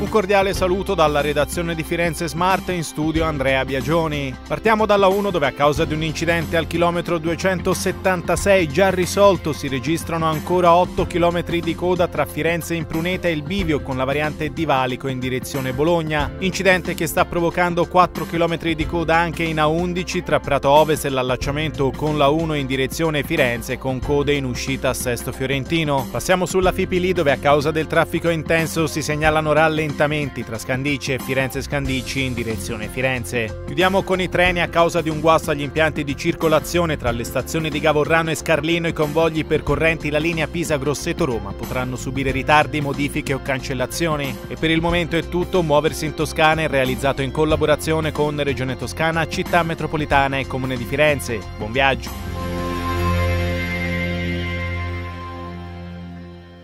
Un cordiale saluto dalla redazione di Firenze Smart, in studio Andrea Biagioni. Partiamo dalla 1 dove a causa di un incidente al chilometro 276 già risolto si registrano ancora 8 km di coda tra Firenze Impruneta e il bivio con la variante di Valico in direzione Bologna. Incidente che sta provocando 4 km di coda anche in A11 tra Prato Ovest e l'allacciamento con la 1 in direzione Firenze con code in uscita a Sesto Fiorentino. Passiamo sulla Fipili dove a causa del traffico intenso si segnalano rallentamenti tra Scandicci e Firenze Scandicci in direzione Firenze. Chiudiamo con i treni. A causa di un guasto agli impianti di circolazione tra le stazioni di Gavorrano e Scarlino, i convogli percorrenti la linea Pisa-Grosseto-Roma potranno subire ritardi, modifiche o cancellazioni. E per il momento è tutto. Muoversi in Toscana è realizzato in collaborazione con Regione Toscana, Città Metropolitana e Comune di Firenze. Buon viaggio!